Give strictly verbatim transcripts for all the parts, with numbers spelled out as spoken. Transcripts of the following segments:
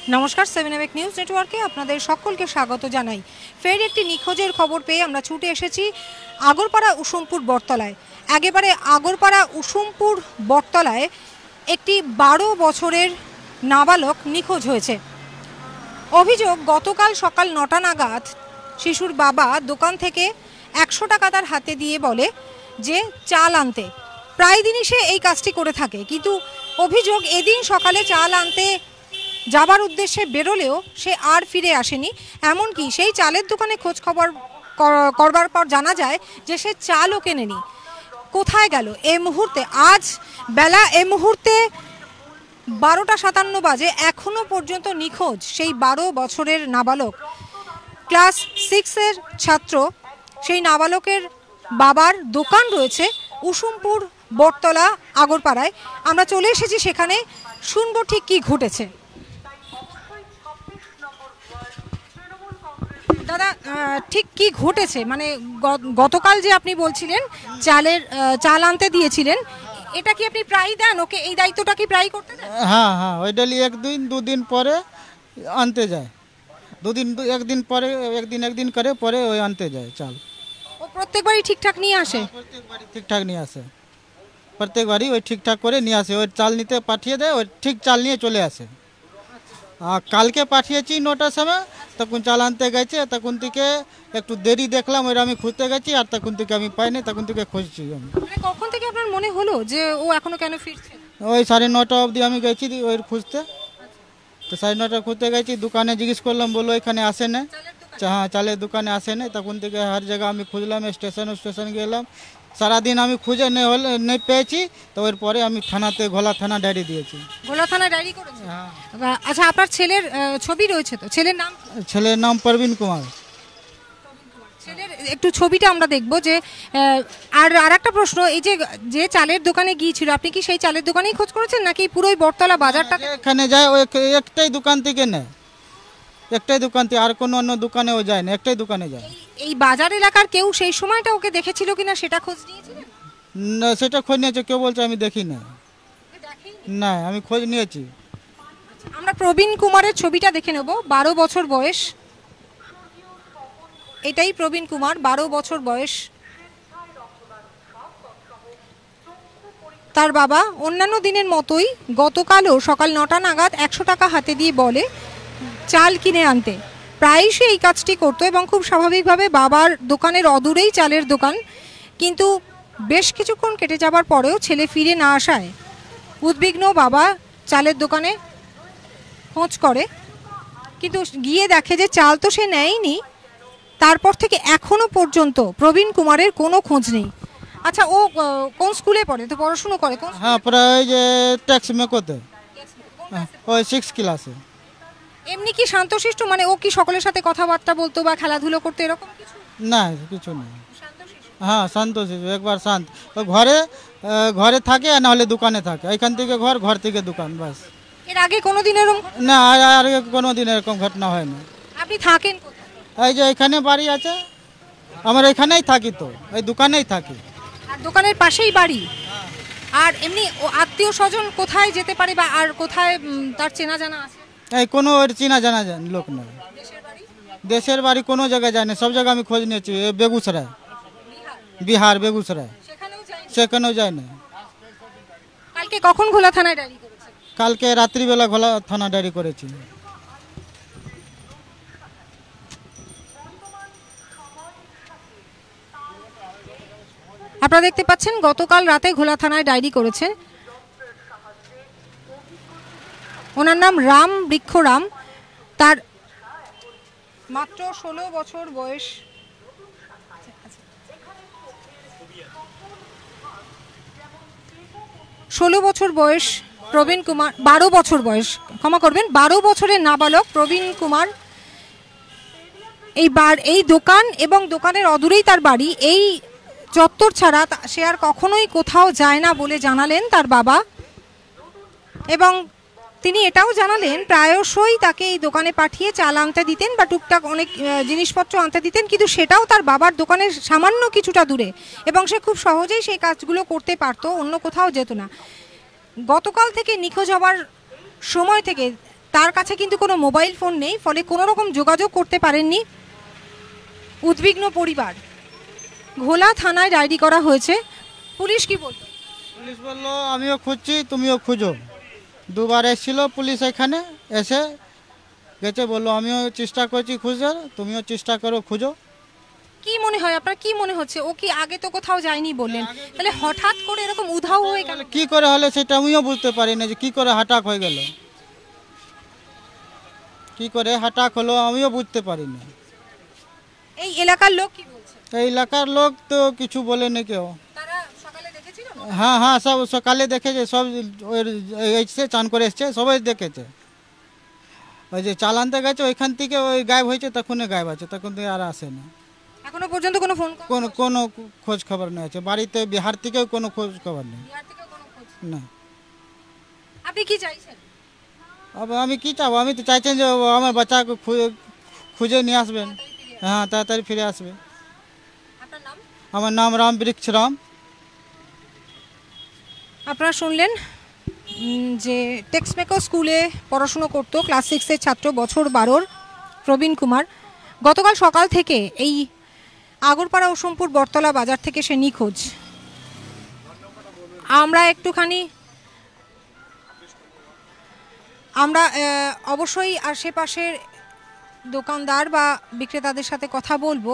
নমস্কার, seven M news নেটওয়ার্কে আপনাদের সকলকে স্বাগত জানাই। ফের একটি নিখোঁজের খবর পেয়ে আমরা ছুটে এসেছি আগরপাড়া উসুমপুর বটতলায়। একেবারে আগরপাড়া উসুমপুর বটতলায় একটি বারো বছরের নাবালক নিখোঁজ হয়েছে। অভিযোগ, গতকাল সকাল নটা নাগাদ শিশুর বাবা দোকান থেকে একশো টাকা তার হাতে দিয়ে বলে যে চাল আনতে। প্রায় দিনই সে এই কাজটি করে থাকে, কিন্তু অভিযোগ এদিন সকালে চাল আনতে যাবার উদ্দেশ্যে বেরোলেও সে আর ফিরে আসেনি। এমনকি সেই চালের দোকানে খোঁজ খবর করবার পর জানা যায় যে সে চালও কেনেনি। কোথায় গেল এই মুহূর্তে? আজ বেলা এই মুহূর্তে বারোটা সাতান্ন বাজে, এখনও পর্যন্ত নিখোঁজ সেই বারো বছরের নাবালক। ক্লাস সিক্সের ছাত্র সেই নাবালকের বাবার দোকান রয়েছে উসুমপুর বটতলা আগরপাড়ায়। আমরা চলে এসেছি সেখানে, শুনবো ঠিক কি ঘটেছে। দাদা, ঠিক কি ঘটেছে? মানে গতকাল যে আপনি বলছিলেন চালের চাল আনতে দিয়েছিলেন, এটা কি আপনি প্রায় দেন ওকে? এই দায়িত্বটা কি প্রায় করতে দেন? হ্যাঁ হ্যাঁ, ওই ডেলি একদিন দুদিন পরে আনতে যায়, দুদিন একদিন পরে একদিন একদিন করে পরে ওই আনতে যায় চাল। ও প্রত্যেকবারই ঠিকঠাক নিয়ে আসে? প্রত্যেকবারই ঠিকঠাক নিয়ে আসে, প্রত্যেকবারই ওই ঠিকঠাক করে নিয়ে আসে। ওই চাল নিতে পাঠিয়ে দেয়, ওই ঠিক চাল নিয়ে চলে আসে। আর কালকে পাঠিয়েছি নটার সময়, তখন চাল আনতে গেছে, তখন থেকে একটু দেরি দেখলাম, ওই আমি খুঁজতে গেছি, আর তখন থেকে আমি পাইনি, তখন থেকে খুঁজছি আমি। কখন থেকে আপনার মনে হলো যে ও এখনো কেন ফিরছে? ওই সাড়ে নটা অবধি আমি গেছি ওই খুঁজতে। তো সাড়ে নটা খুঁজতে গেছি, দোকানে জিজ্ঞেস করলাম, বললো এখানে আসে না। হ্যাঁ, চালের দোকানে আসে না। তখন থেকে হর জায়গা আমি খুঁজলাম, স্টেশন স্টেশন গেলাম, সারাদিন আমি খুঁজে নেই হলে নেই পেয়েছি। তো এরপরে আমি থানাতে ঘোলা থানা ডায়েরি দিয়েছি। ঘোলা থানা ডায়েরি করেছি? হ্যাঁ। আচ্ছা, আপনার ছেলের ছবি রয়েছে তো? ছেলের নাম? ছেলের নাম প্রবীণ কুমার। ছেলের একটু ছবিটা আমরা দেখবো। যে আর আর একটা প্রশ্ন, এই যে যে চালের দোকানে গিয়েছিল, আপনি কি সেই চালের দোকানেই খোঁজ করেছেন নাকি পুরোই বটতলা বাজারটা? এখানে যায় ওই একটাই দোকান থেকে নেয়, একটাই দোকান থেকে, আর কোনো অন্য দোকানেও যায় না, একটাই দোকানে যায়। এই বাজার এলাকার কেউ সেই সময়টা ওকে দেখেছিল কিনা সেটা খোঁজ নিয়েছিলেন? না, সেটা খোঁজ নিয়েছে। কেউ বলছে আমি দেখি না। না, আমি খোঁজ নিয়েছি। আমরা প্রবীণ কুমারের ছবিটা দেখে নেব। বারো বছর বয়স, এটাই প্রবীণ কুমার, বারো বছর বয়স। তার বাবা অন্যান্য দিনের মতোই গতকালও সকাল নটা নাগাদ একশো টাকা হাতে দিয়ে বলে চাল কিনে আনতে। প্রায়শই এই কাজটি করতো এবং খুব স্বাভাবিকভাবে বাবার দোকানের অদূরেই চালের দোকান। কিন্তু বেশ কিছুক্ষণ কেটে যাবার পরেও ছেলে ফিরে না আসায় উদ্বিগ্ন বাবা চালের দোকানে খোঁজ করে, কিন্তু গিয়ে দেখে যে চাল তো সে নেয়নি। তারপর থেকে এখনো পর্যন্ত প্রবীণ কুমারের কোনো খোঁজ নেই। আচ্ছা, ও কোন স্কুলে পড়ে? তো পড়াশুনো করে কোন? হ্যাঁ, প্রায় যে ট্যাক্স মেকোতে, ওই সিক্স ক্লাসে। এমনি কি শান্তশিষ্ট? মানে ও কি সকলের সাথে কথাবার্তা বলতো বা খেলাধুলো করতো এরকম কিছু? না, কিছু না। হ্যাঁ, শান্তশিষ্ট, একবার শান্ত। ও ঘরে ঘরে থাকে, না হলে দোকানে থাকে। এখান থেকে ঘর, ঘর থেকে দোকান, বাস। এর আগে কোনো দিন এরকম? না, আর আগে কোনো দিন এরকম ঘটনা হয় না। আপনি থাকেন কোথায়? এই যে এখানে বাড়ি আছে আমার, এখানেই থাকি, তো এই দোকানেই থাকি। আর দোকানের পাশেই বাড়ি? আর এমনি আত্মীয় স্বজন কোথায় যেতে পারে বা আর কোথায় তার চেনা জানা আছে? এই কোনো ওর চেনা জানা লোক নয়। দেশের বাড়ি কোনো জায়গায় যায় না, সব জায়গায় আমি খোঁজ নিয়েছি। বেগুসরায়, বিহার বেগুসরায়, সেখানেও যায় না। কালকে কখন ঘোলা থানায় ডায়েরি করেছেন? কালকে রাত্রিবেলা ঘোলা থানা ডায়েরি করেছি। আপনারা দেখতে পাচ্ছেন গতকাল রাতে ঘোলা থানায় ডায়েরি করেছে। ওনার নাম রাম বৃক্ষরাম, তার মাত্র ষোলো বছর বয়স। ষোলো বছর বয়স প্রবীণ কুমার, বারো বছর বয়স, ক্ষমা করবেন, বারো বছরের নাবালক প্রবীণ কুমার। এই বার এই দোকান এবং দোকানের অদূরেই তার বাড়ি। এই চত্বর ছাড়া সে আর কখনোই কোথাও যায় না বলে জানালেন তার বাবা। এবং তিনি এটাও জানালেন প্রায়শই তাকে এই দোকানে পাঠিয়ে চাল আনতে দিতেন বা টুকটাক অনেক জিনিসপত্র আনতে দিতেন, কিন্তু সেটাও তার বাবার দোকানের সামান্য কিছুটা দূরে, এবং সে খুব সহজেই সেই কাজগুলো করতে পারতো, অন্য কোথাও যেত না। গতকাল থেকে নিখোঁজ হওয়ার সময় থেকে তার কাছে কিন্তু কোনো মোবাইল ফোন নেই, ফলে কোনো রকম যোগাযোগ করতে পারেননি। উদ্বিগ্ন পরিবার, ঘোলা থানায় ডায়েরি করা হয়েছে। পুলিশ কি বলল? পুলিশ বললো আমিও খুঁজছি, তুমিও খুঁজো। দুবার এসেছিল পুলিশ, এখানে এসে গেছে, বললো আমিও চেষ্টা করছি খুঁজার, তুমিও চেষ্টা করো, খুঁজো। কি মনে হয় আপনার, কি মনে হচ্ছে ও কি আগে তো কোথাও যায়নি বললেন, তাহলে হঠাৎ করে এরকম উধাও হয়ে গেল? কি করে হলে সেটা আমিও বুঝতে পারি না, যে কি করে হঠাৎ হয়ে গেল, কি করে হঠাৎ হলো আমিও বুঝতে পারি না। এই এলাকার লোক কি বলছে? এই এলাকার লোক তো কিছু বলেনি কেউ। তারা সকালে দেখেছিল? হ্যাঁ হ্যাঁ, সব সকালে দেখেছে, সব ওই এসছে, চান করে এসছে, সবাই দেখেছে। ওই যে চালানতে গেছে ওইখান থেকে ওই গায়েব হয়েছে, তখনই গায়েব আছে, তখন থেকে আর আসে না। এখনো পর্যন্ত কোনো ফোন কল? কোনো কোনো খোঁজ খবর নেই আছে, বাড়িতে বিহার থেকেও কোনো খোঁজ খবর নেই। বিহার থেকে কোনো খোঁজ? না। আপনি কি চাইছেন? अब আমি কি চাবো, আমি তো চাইছেন যে ও আমার বাচ্চাকে খু- খুঁজে নিয়ে আসবেন। হ্যাঁ, তাড়াতাড়ি ফিরে আসবে। আপনার নাম? আমার নাম রাম বৃক্ষ রাম। আপনারা শুনলেন উম, যে টেক্সমেকো স্কুলে পড়াশুনো করতো, ক্লাস সিক্সের ছাত্র, বছর বারোর প্রবীণ কুমার। গতকাল সকাল থেকে এই আগরপাড়া উসুমপুর বটতলা বাজার থেকে সে নিখোঁজ। আমরা একটুখানি আমরা আহ, অবশ্যই আশেপাশের দোকানদার বা বিক্রেতাদের সাথে কথা বলবো।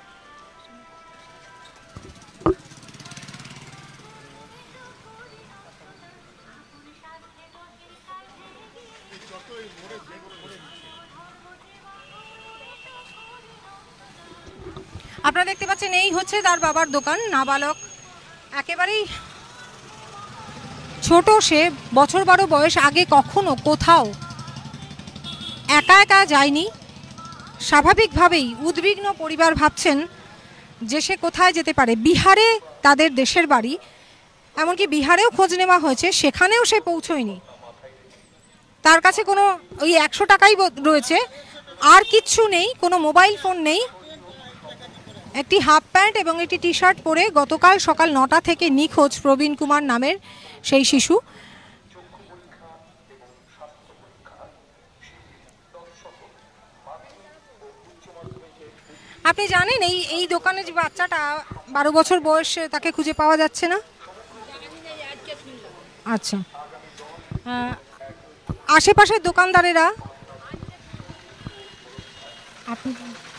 আপনারা দেখতে পাচ্ছেন এই হচ্ছে তার বাবার দোকান। নাবালক, একেবারেই ছোট সে, বছর বারো বয়স, আগে কখনো কোথাও একা একা যায়নি। স্বাভাবিকভাবেই উদ্বিগ্ন পরিবার ভাবছেন যে সে কোথায় যেতে পারে। বিহারে তাদের দেশের বাড়ি, এমনকি বিহারেও খোঁজ নেওয়া হয়েছে, সেখানেও সে পৌঁছয়নি। তার কাছে কোনো ওই একশো টাকাই রয়েছে, আর কিচ্ছু নেই, কোনো মোবাইল ফোন নেই। একটি হাফ প্যান্ট এবং একটি টি শার্ট পরে গতকাল সকাল নটা থেকে নিখোঁজ প্রবীণ কুমার নামের সেই শিশু। আপনি জানেন এই এই দোকানে যে বাচ্চাটা বারো বছর বয়স, তাকে খুঁজে পাওয়া যাচ্ছে না? আচ্ছা, আহ, আশেপাশের দোকানদারেরা, আপনি,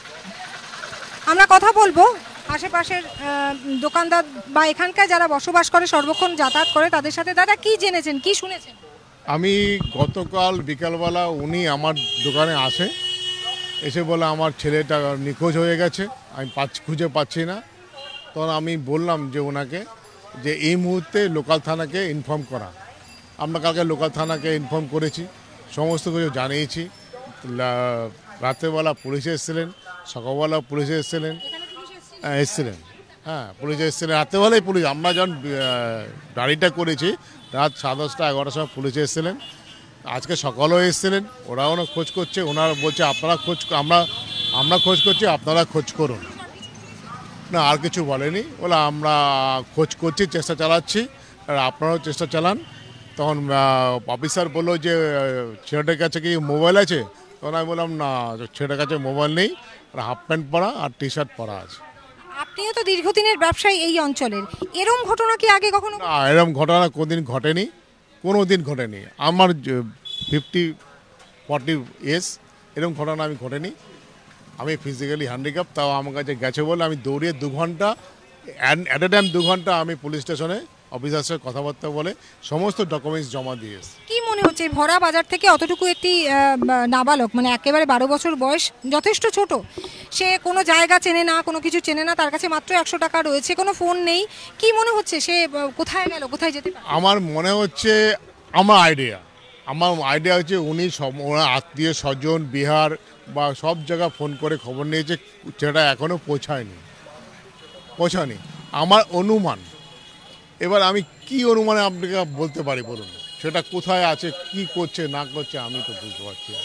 আমরা কথা বলবো আশেপাশের আহ, দোকানদার বা এখানকার যারা বসবাস করে, সর্বক্ষণ যাতায়াত করে, তাদের সাথে। দাদা, কি জেনেছেন, কি শুনেছেন? আমি গতকাল বিকালবেলা উনি আমার দোকানে আসে, এসে বলে আমার ছেলেটা নিখোঁজ হয়ে গেছে, আমি পাচ্ছি, খুঁজে পাচ্ছি না। তখন আমি বললাম যে ওনাকে যে এই মুহূর্তে লোকাল থানাকে ইনফর্ম করা। আমরা কালকে লোকাল থানাকে ইনফর্ম করেছি, সমস্ত কিছু জানিয়েছি। লা- রাত্রেবেলা পুলিশ এসেছিলেন, সকালবেলা পুলিশ এসেছিলেন, হ্যাঁ এসেছিলেন, হ্যাঁ পুলিশ এসেছিলেন, রাত্রেবেলায় পুলিশ। আমরা যখন আহ, গাড়িটা করেছি রাত সাড়ে দশটা এগারোটার সময় পুলিশ এসেছিলেন। আজকে সকালেও এসেছিলেন, ওরাও না খোঁজ করছে। ওনারা বলছে আপনারা খোঁজ, আমরা আমরা খোঁজ করছি, আপনারা খোঁজ করুন। না, আর কিছু বলেনি, বলে আমরা খোঁজ করছি, চেষ্টা চালাচ্ছি, আর আপনারাও চেষ্টা চালান। তখন অফিসার বললো যে ছেলেটার কাছে কি মোবাইল আছে? তখন আমি বললাম না, ছেলেটার কাছে মোবাইল নেই, আর হাফ প্যান্ট পরা আর টি শার্ট পরা আছে। আপনিও তো দীর্ঘদিনের ব্যবসায়ী এই অঞ্চলের, এরম ঘটনা কি আগে কখনো? না, এরকম ঘটনা কোনোদিন ঘটেনি, কোনো দিন ঘটেনি। আমার ফিফটি ফর্টি ইয়ার্স, এরকম ঘটনা আমি ঘটেনি। আমি ফিজিক্যালি হ্যান্ডিক্যাপ, তাও আমার কাছে গেছে বলে আমি দৌড়িয়ে দু ঘন্টা অ্যাট এ টাইম দু ঘন্টা আমি পুলিশ স্টেশনে অফিসার সাথে কথাবার্তা বলে সমস্ত ডকুমেন্টস জমা দিয়ে এসেছি। কি মনে হচ্ছে ভরা বাজার থেকে অতটুকু একটি আহ, নাবালক, মানে একেবারে বারো বছর বয়স, যথেষ্ট ছোট, সে কোনো জায়গা চেনে না, কোনো কিছু চেনে না, তার কাছে মাত্র একশো টাকা রয়েছে, কোনো ফোন নেই, কি মনে হচ্ছে সে আহ, কোথায় গেল, কোথায় যেতে পারে? আমার মনে হচ্ছে, আমার আইডিয়া আমার আইডিয়া হচ্ছে উনি সব ওনার আত্মীয় স্বজন বিহার বা সব জায়গায় ফোন করে খবর নিয়েছে, সেটা এখনও পৌঁছায়নি পৌঁছায়নি আমার অনুমান। এবার আমি কি অনুমানে আপনাকে বলতে পারি বলুন, সেটা কোথায় আছে, কি করছে না করছে আমি তো বুঝতে পারছি না।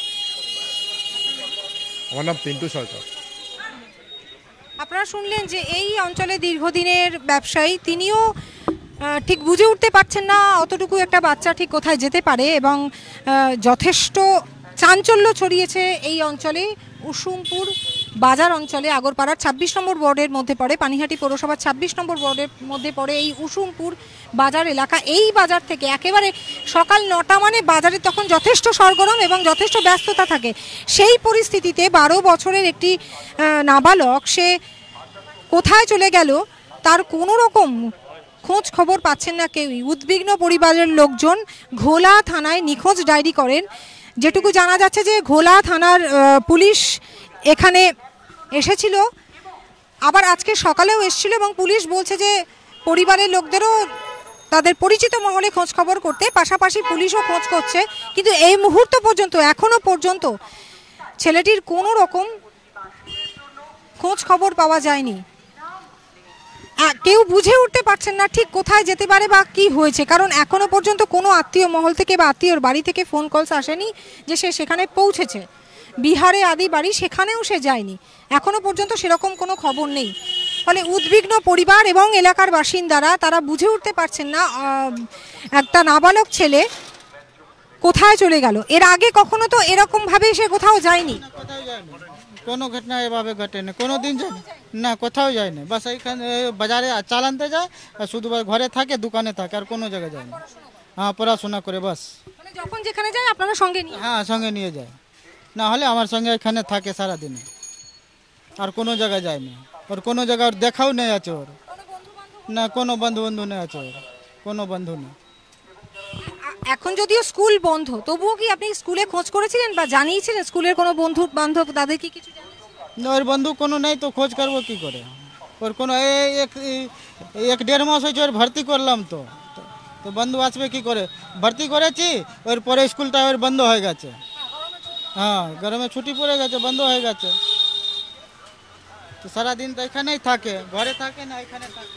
আমার নাম পিন্টু সরকার। আপনারা শুনলেন যে এই অঞ্চলে দীর্ঘদিনের ব্যবসায়ী, তিনিও আহ, ঠিক বুঝে উঠতে পারছেন না অতটুকু একটা বাচ্চা ঠিক কোথায় যেতে পারে, এবং আহ, যথেষ্ট চাঞ্চল্য ছড়িয়েছে এই অঞ্চলে। উসুমপুর বাজার অঞ্চলে আগরপাড়ার ছাব্বিশ নম্বর ওয়ার্ডের মধ্যে পড়ে, পানিহাটি পৌরসভার ছাব্বিশ নম্বর ওয়ার্ডের মধ্যে পড়ে এই উসুমপুর বাজার এলাকা। এই বাজার থেকে একেবারে সকাল নটা মানে বাজারে তখন যথেষ্ট সরগরম এবং যথেষ্ট ব্যস্ততা থাকে। সেই পরিস্থিতিতে বারো বছরের একটি আহ, নাবালক সে কোথায় চলে গেল তার কোনো রকম খোঁজ খবর পাচ্ছেন না কেউই। উদ্বিগ্ন পরিবারের লোকজন ঘোলা থানায় নিখোঁজ ডায়েরি করেন। যেটুকু জানা যাচ্ছে যে ঘোলা থানার আহ, পুলিশ এখানে এসেছিল, আবার আজকে সকালেও এসেছিল, এবং পুলিশ বলছে যে পরিবারের লোকদেরও তাদের পরিচিত মহলে খোঁজ খবর করতে, পাশাপাশি পুলিশও খোঁজ করছে। কিন্তু এই মুহূর্ত পর্যন্ত এখনো পর্যন্ত ছেলেটির কোনো রকম খোঁজ খবর পাওয়া যায়নি। কেউ বুঝে উঠতে পারছেন না ঠিক কোথায় যেতে পারে বা কি হয়েছে, কারণ এখনো পর্যন্ত কোনো আত্মীয় মহল থেকে বা আত্মীয়র বাড়ি থেকে ফোন কলস আসেনি যে সে সেখানে পৌঁছেছে। বিহারে আদি বাড়ি, সেখানেও সে যায়নি, এখনো পর্যন্ত সেরকম কোনো খবর নেই। ফলে উদ্বিগ্ন পরিবার এবং এলাকার বাসিন্দারা তারা বুঝে উঠতে পারছেন না একটা নাবালক ছেলে কোথায় চলে গেল। এর আগে কখনো তো এরকম ভাবে সে কোথাও যায়নি, কোনো ঘটনা এভাবে ঘটে না, কোনো দিন যায় না, কোথাও যায় না। বাস এইখানে বাজারে চাল আনতে যায়, আর শুধু ঘরে থাকে, দোকানে থাকে, আর কোনো জায়গায় যায় না। হ্যাঁ, পড়াশোনা করে বাস। মানে যখন যেখানে যায় আপনারা সঙ্গে নিয়ে? হ্যাঁ, সঙ্গে নিয়ে যায়, না হলে আমার সঙ্গে এখানে থাকে সারাদিনে, আর কোনো জায়গায় যায় না। ওর কোনো জায়গায় দেখাও নেই আছে ওর, না কোনো বন্ধু বন্ধু নেই আছে ওর, কোনো বন্ধু নেই। এখন যদিও স্কুল বন্ধ, তবুও কি আপনি স্কুলে খোঁজ করেছিলেন বা জানিয়েছিলেন স্কুলের কোনো বন্ধু বান্ধব তাদের কি কিছু জানিয়েছিলেন? না, ওর বন্ধু কোনো নেই তো খোঁজ করবো কি করে? ওর কোনো এই এক এক দেড় মাস হয়েছে ওর ভর্তি করলাম, তো তো বন্ধু আসবে কি করে? ভর্তি করেছি, ওর পরে স্কুলটা ওর বন্ধ হয়ে গেছে। হ্যাঁ, গরমে ছুটি পড়ে গেছে, বন্ধ হয়ে গেছে। তো সারাদিন তো এখানেই থাকে, ঘরে থাকে না, এখানে থাকে।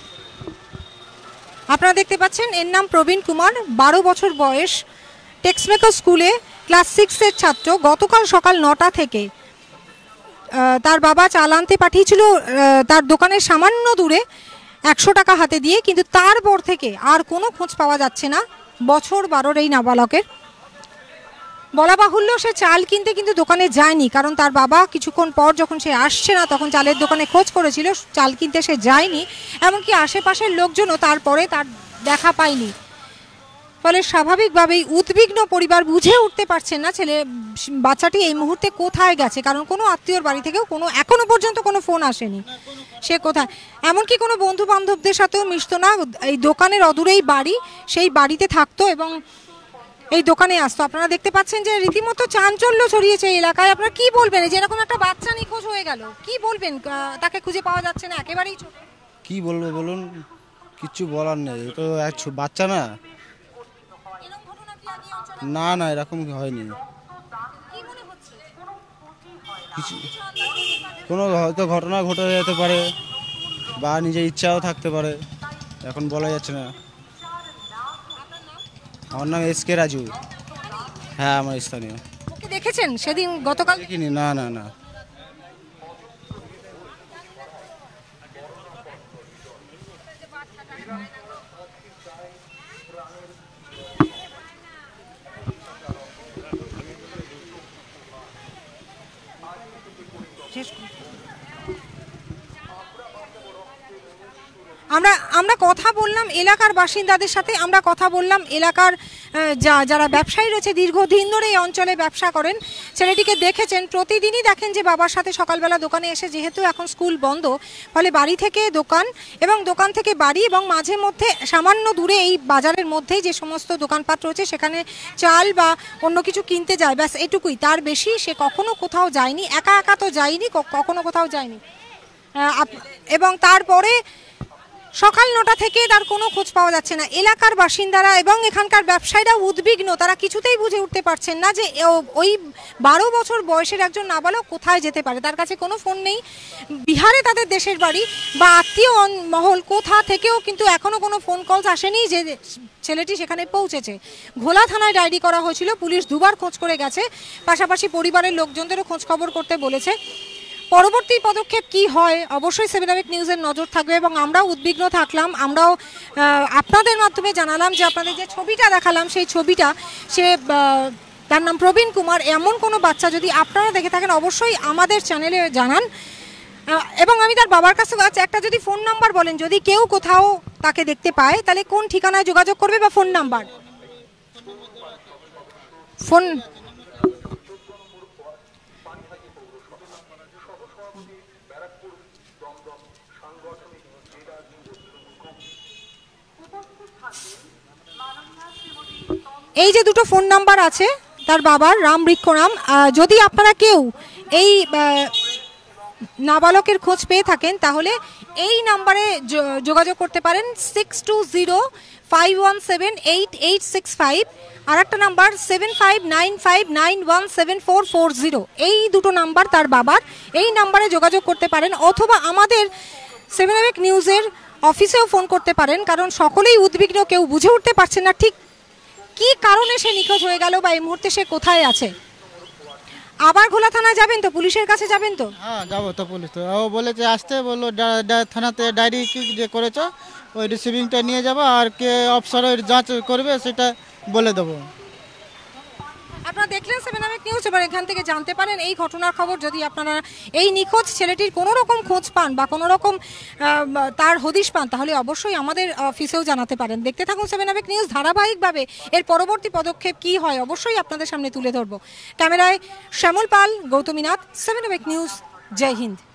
আপনারা দেখতে পাচ্ছেন এর নাম প্রবীণ কুমার, বারো বছর বয়স, টেক্সমেকো স্কুলে ক্লাস সিক্সের ছাত্র। গতকাল সকাল নটা থেকে তার বাবা চাল আনতে পাঠিয়েছিল তার দোকানের সামান্য দূরে একশো টাকা হাতে দিয়ে, কিন্তু তারপর থেকে আর কোনো খোঁজ পাওয়া যাচ্ছে না বছর বারোর এই নাবালকের। বলা বাহুল্য সে চাল কিনতে কিন্তু দোকানে যায়নি, কারণ তার বাবা কিছুক্ষণ পর যখন সে আসছে না তখন চালের দোকানে খোঁজ করেছিল, চাল কিনতে সে যায়নি, এমনকি আশেপাশের লোকজনও তারপরে তার দেখা পায়নি। ফলে স্বাভাবিকভাবেই উদ্বিগ্ন পরিবার বুঝে উঠতে পারছেন না ছেলে বাচ্চাটি এই মুহূর্তে কোথায় গেছে, কারণ কোনো আত্মীয়র বাড়ি থেকেও কোনো এখনো পর্যন্ত কোনো ফোন আসেনি সে কোথায়। এমনকি কোনো বন্ধু বান্ধবদের সাথেও মিশতো না, এই দোকানের অদূরেই বাড়ি, সেই বাড়িতে থাকতো এবং এই দোকানে আসতো। আপনারা দেখতে পাচ্ছেন যে রীতিমতো চাঞ্চল্য ছড়িয়েছে এলাকায়। আপনারা কি বলবেন যে এরকম একটা বাচ্চা নিখোঁজ হয়ে গেল, কি বলবেন? তাকে খুঁজে পাওয়া যাচ্ছে না, একেবারেই ছোট। কি বলবো বলুন, কিচ্ছু বলার নেই, তো এক বাচ্চা না। না না, এরকম হয়নি কিছু, কোনো হয়তো ঘটনা ঘটে যেতে পারে বা নিজের ইচ্ছাও থাকতে পারে, এখন বলা যাচ্ছে না। আমার নাম এস কে রাজু। হ্যাঁ, আমার স্থানীয়। ওকে দেখেছেন সেদিন গতকাল? দেখিনি, না না না। আমরা আমরা কথা বললাম এলাকার বাসিন্দাদের সাথে, আমরা কথা বললাম এলাকার যা যারা ব্যবসায়ী রয়েছে, দীর্ঘদিন ধরে এই অঞ্চলে ব্যবসা করেন। ছেলেটিকে দেখেছেন, প্রতিদিনই দেখেন যে বাবার সাথে সকালবেলা দোকানে এসে, যেহেতু এখন স্কুল বন্ধ ফলে বাড়ি থেকে দোকান এবং দোকান থেকে বাড়ি, এবং মাঝে মধ্যে সামান্য দূরে এই বাজারের মধ্যেই যে সমস্ত দোকানপাট রয়েছে সেখানে চাল বা অন্য কিছু কিনতে যায়, ব্যাস এটুকুই, তার বেশি সে কখনো কোথাও যায়নি। একা একা তো যায়নি, কখনো কোথাও যায়নি। এবং তারপরে সকাল নটা থেকে তার কোনো খোঁজ পাওয়া যাচ্ছে না। এলাকার বাসিন্দারা এবং এখানকার ব্যবসায়ীরা উদ্বিগ্ন, তারা কিছুতেই বুঝে উঠতে পারছেন না যে ওই বারো বছর বয়সের একজন নাবালক কোথায় যেতে পারে। তার কাছে কোনো ফোন নেই, বিহারে তাদের দেশের বাড়ি বা আত্মীয় মহল কোথা থেকেও কিন্তু এখনও কোনো ফোন কলস আসেনি যে ছেলেটি সেখানে পৌঁছেছে। ঘোলা থানায় ডায়েরি করা হয়েছিল, পুলিশ দুবার খোঁজ করে গেছে, পাশাপাশি পরিবারের লোকজনদেরও খোঁজ খবর করতে বলেছে। পরবর্তী পদক্ষেপ কি হয় অবশ্যই সেভেন আওয়ার নিউজের নজর থাকবে এবং আমরাও উদ্বিগ্ন থাকলাম। আমরাও আপনাদের মাধ্যমে জানালাম যে আপনাদের যে ছবিটা দেখালাম সেই ছবিটা সে তার নাম প্রবীণ কুমার, এমন কোনো বাচ্চা যদি আপনারা দেখে থাকেন অবশ্যই আমাদের চ্যানেলে জানান। এবং আমি তার বাবার কাছে একটা যদি ফোন নাম্বার বলেন, যদি কেউ কোথাও তাকে দেখতে পায় তাহলে কোন ঠিকানায় যোগাযোগ করবে বা ফোন নাম্বার ফোন এই যে দুটো ফোন নাম্বার আছে তার বাবার রাম বৃক্ষরাম, যদি আপনারা কেউ এই নাবালকের খোঁজ পেয়ে থাকেন তাহলে এই নাম্বারে যোগাযোগ করতে পারেন six two zero five one seven eight eight six five, আর একটা number seven five nine five nine one seven four four zero. এই দুটো নাম্বার তার বাবার, এই নাম্বারে যোগাযোগ করতে পারেন অথবা আমাদের সেভেন আওয়ার নিউজের অফিসেও ফোন করতে পারেন, কারণ সকলেই উদ্বিগ্ন, কেউ বুঝে উঠতে পারছে না ঠিক কি কারণে সে নিখোঁজ হয়ে গেল বা এই মুহূর্তে সে কোথায় আছে। আবার ঘোলা থানায় যাবেন তো, পুলিশের কাছে যাবেন তো? হ্যাঁ যাবো তো, পুলিশ তো ও বলেছে আসতে, বললো থানাতে ডায়েরি কি যে করেছো ওই রিসিভিংটা নিয়ে যাবো, আর কে অফিসার ওই যাঁচ করবে সেটা বলে দেবো। আপনারা দেখলেন সেভেন আওয়ার নিউজ, এবার এখান থেকে জানতে পারেন এই ঘটনার খবর। যদি আপনারা এই নিখোঁজ ছেলেটির কোনো রকম খোঁজ পান বা কোনো রকম তার হদিশ পান তাহলে অবশ্যই আমাদের অফিসেও জানাতে পারেন। দেখতে থাকুন সেভেন আওয়ার নিউজ, ধারাবাহিকভাবে এর পরবর্তী পদক্ষেপ কি হয় অবশ্যই আপনাদের সামনে তুলে ধরবো। ক্যামেরায় Shyamal Pal, Gautami Nath, seven hour news. Jai Hind.